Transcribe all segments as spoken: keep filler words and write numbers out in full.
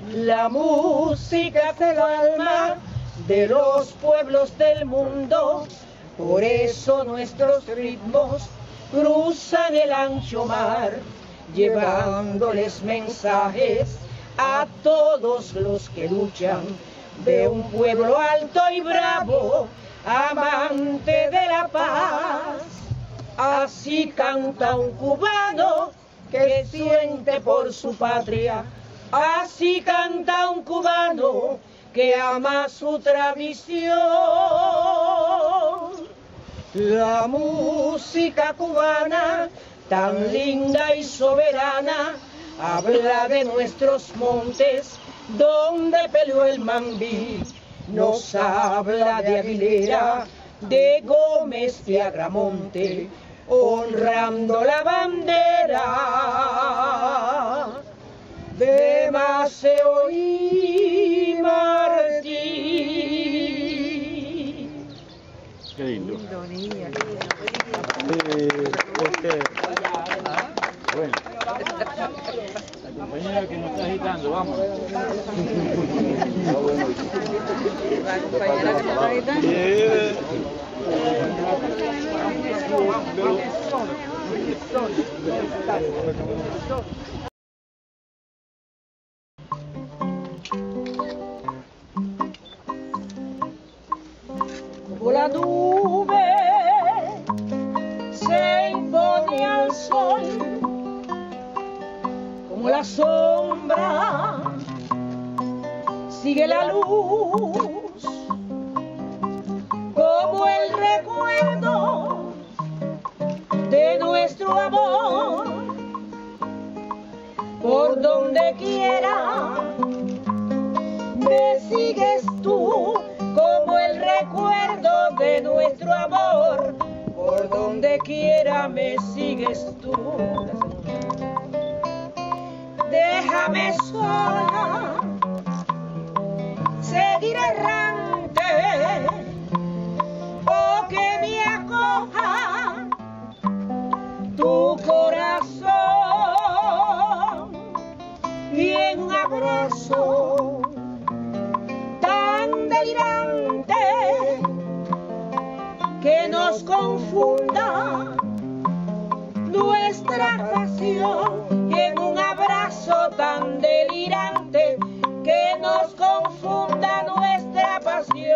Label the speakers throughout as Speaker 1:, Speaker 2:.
Speaker 1: La música es el alma de los pueblos del mundo, por eso nuestros ritmos cruzan el ancho mar, llevándoles mensajes a todos los que luchan, de un pueblo alto y bravo, amante de la paz. Así canta un cubano que siente por su patria, así canta un cubano que ama su tradición. La música cubana, tan linda y soberana, habla de nuestros montes donde peleó el Mambí. Nos habla de Aguilera, de Gómez de Agramonte, honrando la bandera de Maceo y Martí.
Speaker 2: Qué lindo.
Speaker 3: Lindo, niña.
Speaker 2: Eh, este, bueno, la compañera que nos está agitando, vamos.
Speaker 3: La compañera que me está gritando.
Speaker 2: Eh,
Speaker 1: Como la nube se impone al sol, como la sombra sigue la luz, como el recuerdo de nuestro amor, por donde quiera me sigues tú, como el recuerdo de nuestro amor, por donde quiera me sigues tú. Déjame sola, seguir errante, o que me acoja tu corazón, y en un abrazo tan delirante que nos confunda nuestra pasión, y en un abrazo tan delirante que nos confunda nuestra pasión.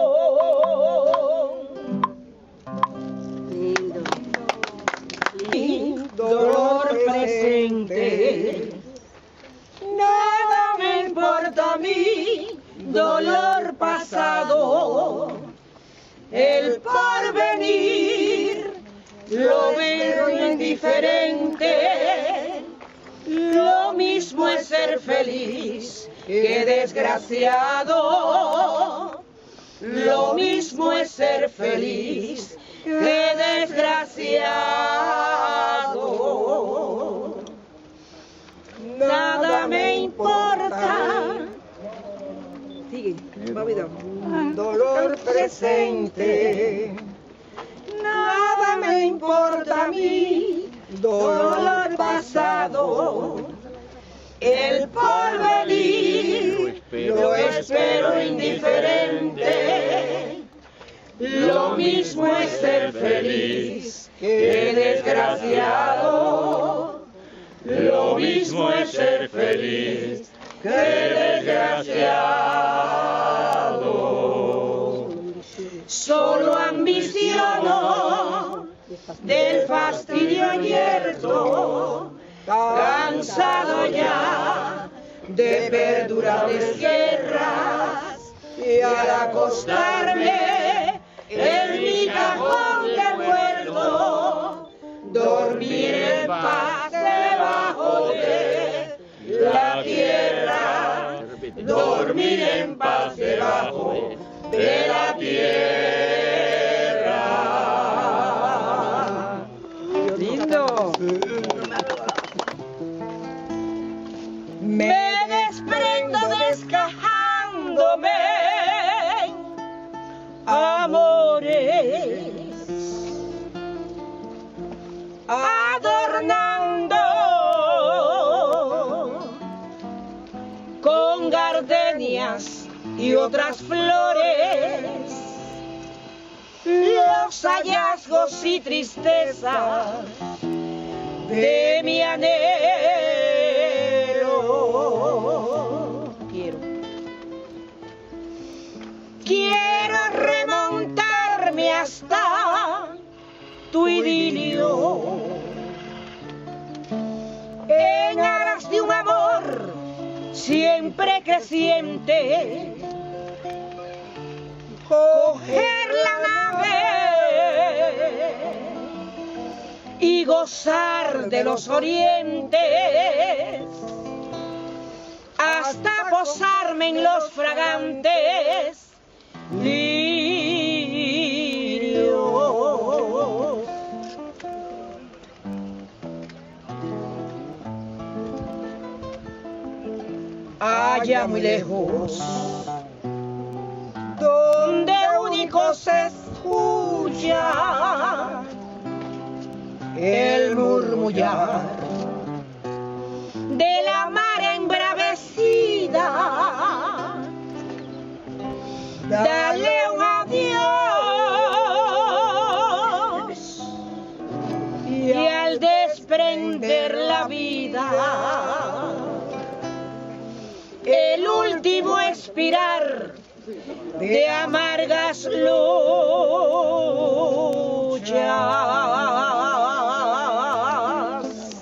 Speaker 3: Lindo.
Speaker 1: Y dolor presente, nada me importa a mí, dolor pasado, el porvenir lo veo indiferente. Lo mismo es ser feliz que desgraciado, lo mismo es ser feliz que desgraciado. Nada me importa,
Speaker 3: Sigue, papido.
Speaker 1: dolor presente, nada me importa a mí, dolor pasado, el porvenir lo espero indiferente. Lo mismo es ser feliz que desgraciado, lo mismo es ser feliz que desgraciado. Solo ambiciono del fastidio yerto, cansado ya de perdurables guerras, y al acostarme en mi cajón de muerto, dormir en paz debajo de la tierra, dormir en paz debajo de la tierra.
Speaker 3: Lindo.
Speaker 1: Me desprendo descajándome, amores, adornando con gardenias y otras flores, los hallazgos y tristezas de mi anhelo. Quiero, quiero remontarme hasta tu idilio, en aras de un amor siempre creciente, coger la nave y gozar de los orientes, hasta posarme en los fragantes lirios. Allá muy lejos, donde único se escucha el murmullar de la mar embravecida, dale un adiós, y al desprender la vida, el último expirar de amargas luchas.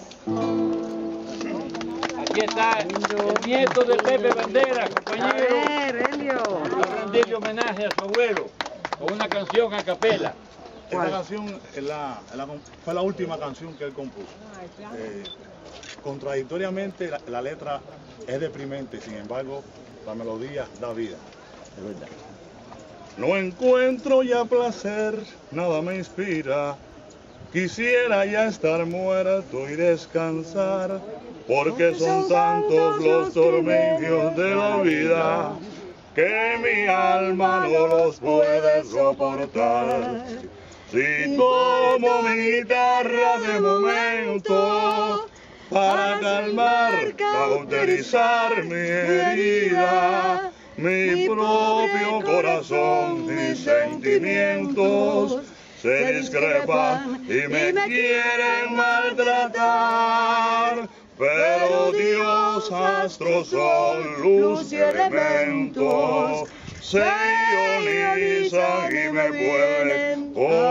Speaker 2: Aquí está el nieto de Pepe Bandera, compañero.
Speaker 3: A ver, Helio.
Speaker 2: Va a rendirle homenaje a su abuelo con una canción a capela.
Speaker 4: Esta canción es la, es la, fue la última canción que él compuso. Eh, contradictoriamente, la, la letra es deprimente, sin embargo, la melodía da vida. Es verdad. No encuentro ya placer, nada me inspira. Quisiera ya estar muerto y descansar, porque son tantos los tormentos de la vida que mi alma no los puede soportar. Si tomo mi guitarra de momento para calmar, cauterizar mi herida, mi propio corazón, mis sentimientos se discrepan y me quieren maltratar. Pero Dios, astro, sol, luz y elementos se ionizan y me pueden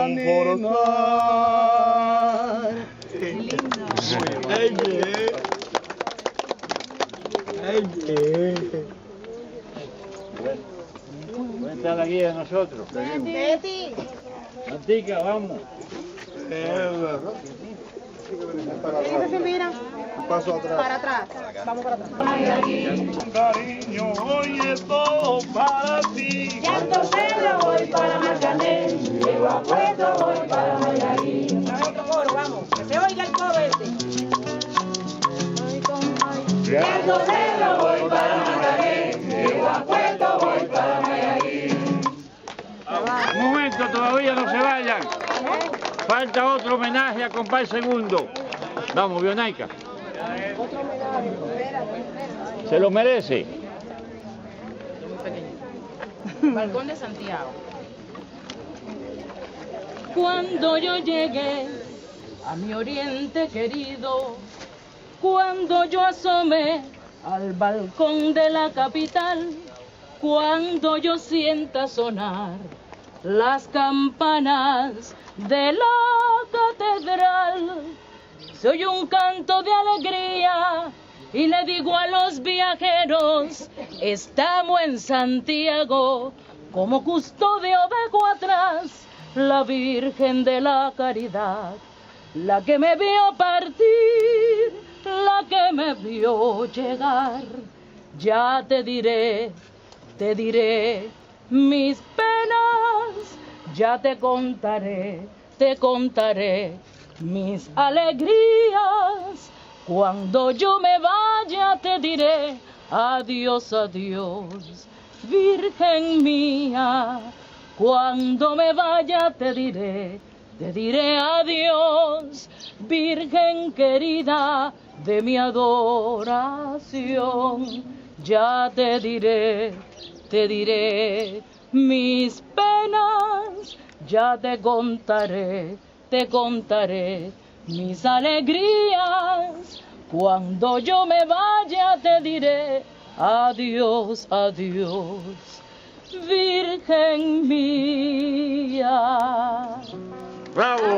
Speaker 4: confortar.
Speaker 2: Cuenta la guía de nosotros.
Speaker 5: Betty.
Speaker 2: Antica, vamos.
Speaker 5: Ella se mira.
Speaker 4: Un paso atrás.
Speaker 5: Para atrás. Vamos para atrás.
Speaker 4: Cariño, hoy es todo para ti.
Speaker 1: Llanto Cerro voy para Marcané, llego a Puerto voy para Mayarín. Otro coro, vamos, que se oiga el coro este. Llanto Cerro voy para Marcané, llego a Puerto voy para Mayarín.
Speaker 2: Un momento, todavía no se vayan. Falta otro homenaje a Compay Segundo. Vamos, Bionaica. Se lo merece.
Speaker 6: Balcón de Santiago. Cuando yo llegué a mi oriente querido, cuando yo asomé al balcón de la capital, cuando yo sienta sonar las campanas de la catedral, se oye un canto de alegría y le digo a los viajeros, estamos en Santiago, como custodio dejo atrás la Virgen de la Caridad, la que me vio partir, la que me vio llegar. Ya te diré, te diré mis penas, ya te contaré, te contaré mis alegrías. Cuando yo me vaya te diré adiós, adiós, Virgen mía. Cuando me vaya te diré, te diré adiós, Virgen querida de mi adoración. ya te diré, te diré mis penas, ya te contaré, te contaré mis alegrías. Cuando yo me vaya te diré adiós, adiós, Virgen mía.
Speaker 2: ¡Bravo!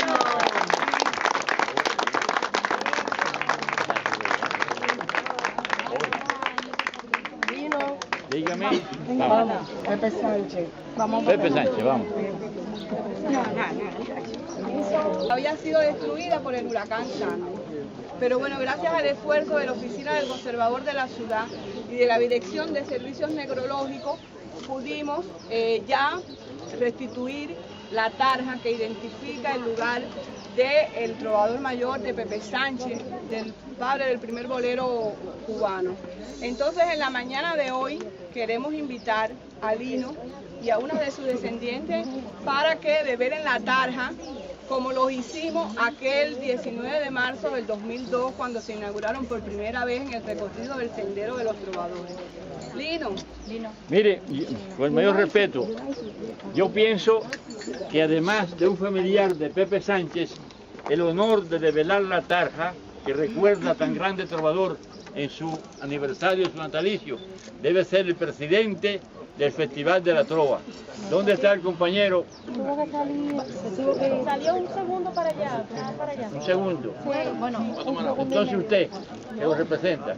Speaker 2: Dígame. Vamos.
Speaker 5: Pepe Sánchez.
Speaker 2: Pepe Sánchez, vamos.
Speaker 7: Había sido destruida por el huracán Sandy. Pero bueno, gracias al esfuerzo de la Oficina del Conservador de la Ciudad y de la Dirección de Servicios Necrológicos, pudimos eh, ya restituir la tarja que identifica el lugar del trovador mayor de Pepe Sánchez, del padre del primer bolero cubano. Entonces, en la mañana de hoy queremos invitar a Lino y a uno de sus descendientes para que develen la tarja, como lo hicimos aquel diecinueve de marzo del dos mil dos, cuando se inauguraron por primera vez en el recorrido del Sendero de los Trovadores. Lino. Lino.
Speaker 2: Mire, con el mayor respeto, yo pienso que además de un familiar de Pepe Sánchez, el honor de develar la tarja que recuerda a tan grande trovador en su aniversario, su natalicio, debe ser el presidente del Festival de la Trova. ¿Dónde está el compañero?
Speaker 5: Tuvo que salir, se tuvo que salió un segundo para allá, para allá.
Speaker 2: Un segundo.
Speaker 5: Fue, bueno,
Speaker 2: Entonces usted, que lo representa.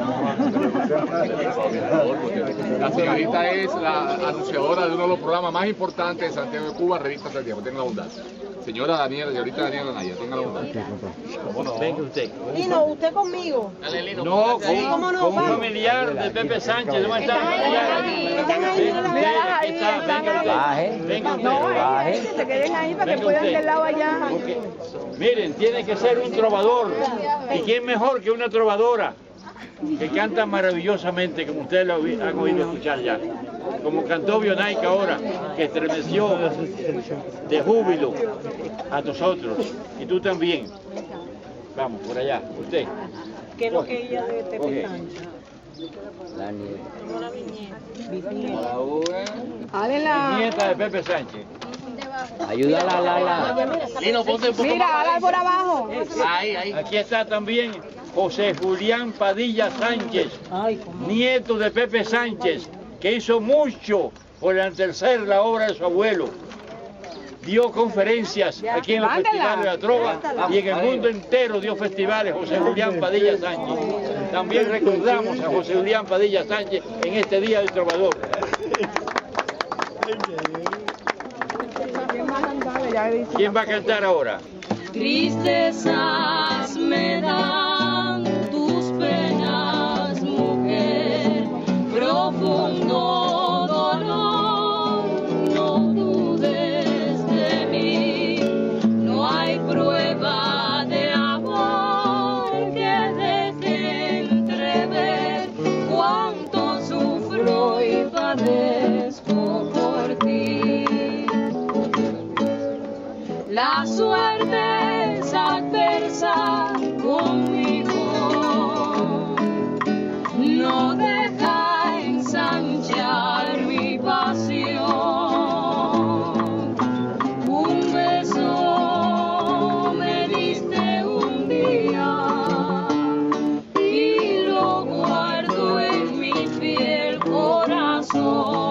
Speaker 8: La señorita es la anunciadora de uno de los programas más importantes de Santiago de Cuba, Revista Santiago. Tenga la bondad. Señora Daniela, señorita Daniela Naya, tenga la bondad.
Speaker 2: ¿Cómo no? Venga usted.
Speaker 5: Lino, usted conmigo.
Speaker 2: No,
Speaker 5: Sí,
Speaker 2: con,
Speaker 5: ¿cómo no?
Speaker 2: con un
Speaker 5: Vamos.
Speaker 2: familiar de Pepe Sánchez. ¿Dónde está el familiar?
Speaker 5: Están ahí, no la
Speaker 2: Venga,
Speaker 5: veas
Speaker 2: aquí
Speaker 5: ahí,
Speaker 2: está,
Speaker 5: están
Speaker 2: venga usted.
Speaker 5: ahí.
Speaker 2: Venga usted.
Speaker 5: No, ahí, que se queden ahí para que
Speaker 2: Venga
Speaker 5: puedan
Speaker 2: usted.
Speaker 5: del lado allá.
Speaker 2: Ok. Miren, tiene que ser un trovador. ¿Y quién mejor que una trovadora? Que canta maravillosamente, como ustedes lo oí- han oído escuchar ya. Como cantó Bionaica ahora, que estremeció de júbilo a nosotros. Y tú también. Vamos, por allá, usted.
Speaker 5: ¿Qué es lo que ella de Pepe
Speaker 2: Coge.
Speaker 5: Sánchez?
Speaker 2: Nieta de Pepe Sánchez.
Speaker 9: Ayúdala, Lala.
Speaker 5: Mira, ala por abajo.
Speaker 2: Aquí está también José Julián Padilla Sánchez, nieto de Pepe Sánchez, que hizo mucho por enaltecer la obra de su abuelo. Dio conferencias aquí en los festivales de la Trova y en el mundo entero dio festivales José Julián Padilla Sánchez. También recordamos a José Julián Padilla Sánchez en este Día del Trovador. ¿Quién va a cantar ahora?
Speaker 6: Tristezas me dan tus penas, mujer, profundo dolor, no dudes de mí, no hay prueba de amor que deje entrever cuánto sufro y padezco por ti. La suerte es adversa conmigo, no deja ensanchar mi pasión. Un beso me diste un día y lo guardo en mi fiel corazón.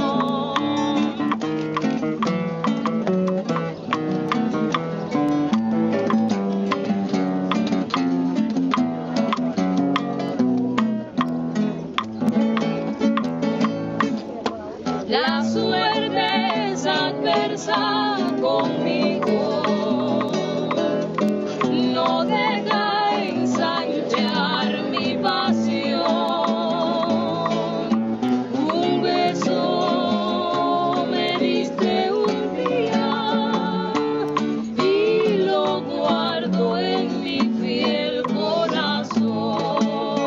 Speaker 6: La suerte es adversa conmigo, no deja ensanchar mi pasión. Un beso me diste un día y lo guardo en mi fiel corazón.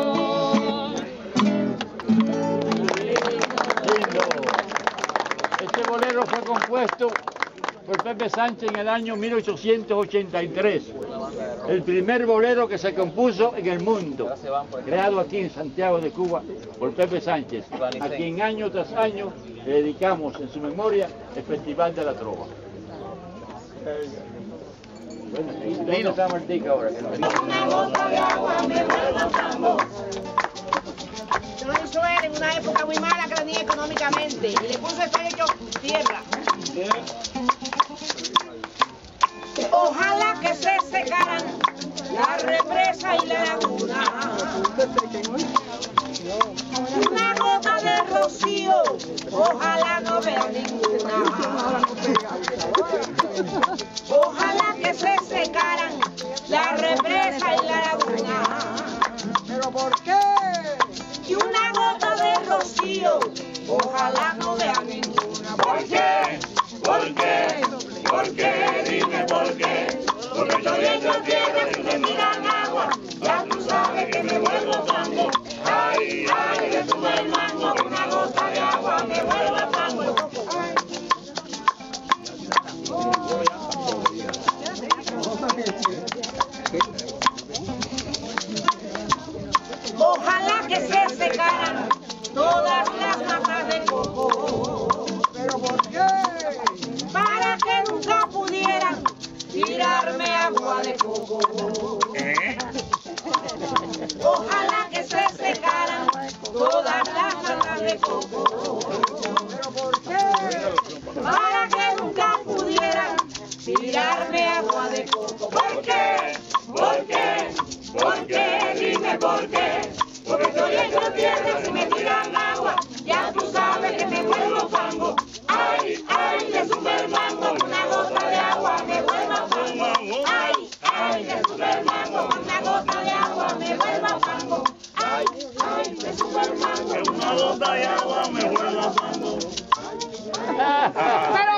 Speaker 2: Este bolero fue compuesto por Pepe Sánchez en el año mil ochocientos ochenta y tres. el primer bolero que se compuso en el mundo, creado aquí en Santiago de Cuba por Pepe Sánchez, a quien año tras año le dedicamos en su memoria el Festival de la Trova. Bueno, ¿dónde está Martica ahora?
Speaker 1: Una gota de agua me vuelve a fango. Yo lo hizo él en una época muy mala que tenía económicamente y le puso esto hecho tierra. Ojalá que se secaran la represa y la laguna. Una gota de rocío, ojalá no vea ninguna. Ojalá que se secaran la represa y la laguna. ¿Pero por qué? Y una gota de rocío, ojalá no vea ninguna. ¿Por qué? ¿Por qué? ¿Por qué? Dime por qué. Porque estoy hecho tierra y me tiran agua. Ya tú sabes que me vuelvo fango. Ay, ay, le sube el mango. Una gota de agua me vuelve fango. Ojalá que se secaran todas las matas de coco. ¿Pero por qué? Para que nunca pudieran tirarme agua de coco. Ojalá que se secaran todas las matas de coco. ¿Pero por qué? Para que nunca pudieran tirarme agua de coco. ¿Por qué? ¿Por qué? ¿Por qué? Dime por qué. Porque estoy hecho tierra si me tiran agua. Ya tú sabes que me vuelvo fango. Ay, ay, le sube el mango. Una gota de agua me vuelvo fango. Ay, ay, le sube el mango. Una gota de agua me vuelvo fango. Ay, ay, le sube el mango. Una gota de agua me vuelvo fango.